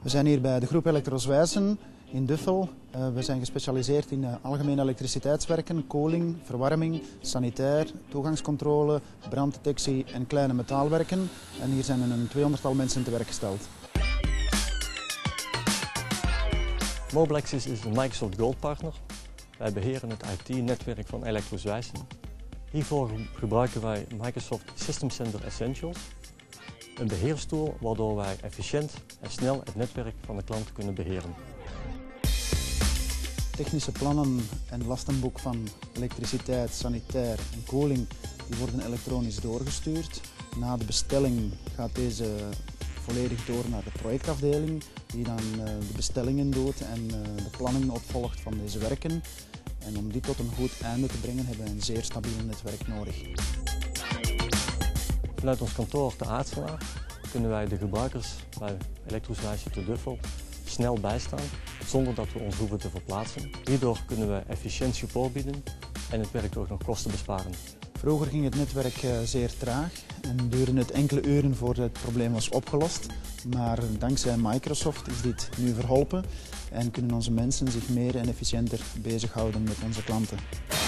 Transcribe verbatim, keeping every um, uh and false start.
We zijn hier bij de groep Elektroswijsen in Duffel. Uh, we zijn gespecialiseerd in uh, algemene elektriciteitswerken, koling, verwarming, sanitair, toegangscontrole, branddetectie en kleine metaalwerken. En hier zijn een tweehonderdtal mensen te werk gesteld. Moblexis is een Microsoft Gold partner. Wij beheren het I T-netwerk van Elektroswijsen. Hiervoor gebruiken wij Microsoft System Center Essentials. Een beheerstoel waardoor wij efficiënt en snel het netwerk van de klant kunnen beheren. Technische plannen en lastenboek van elektriciteit, sanitair en koling die worden elektronisch doorgestuurd. Na de bestelling gaat deze volledig door naar de projectafdeling die dan de bestellingen doet en de planning opvolgt van deze werken. En om die tot een goed einde te brengen hebben we een zeer stabiel netwerk nodig. Vanuit ons kantoor te Aartselaar kunnen wij de gebruikers bij Elektroswijsen te Duffel snel bijstaan zonder dat we ons hoeven te verplaatsen. Hierdoor kunnen we efficiënt support bieden en het werk ook nog kosten besparen. Vroeger ging het netwerk zeer traag en duurde het enkele uren voordat het probleem was opgelost. Maar dankzij Microsoft is dit nu verholpen en kunnen onze mensen zich meer en efficiënter bezighouden met onze klanten.